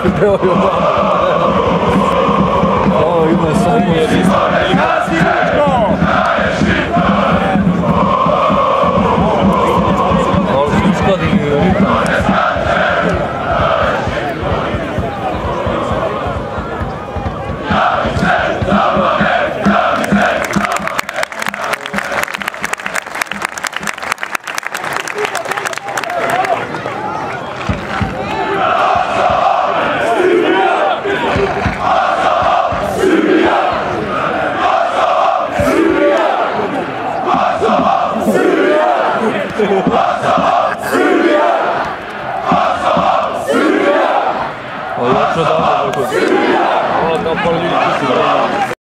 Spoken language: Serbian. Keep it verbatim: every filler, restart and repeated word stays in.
Evo je ovo ima samo jedinstvo. Ovo je što dobro. Ovo je kao pol ljudi.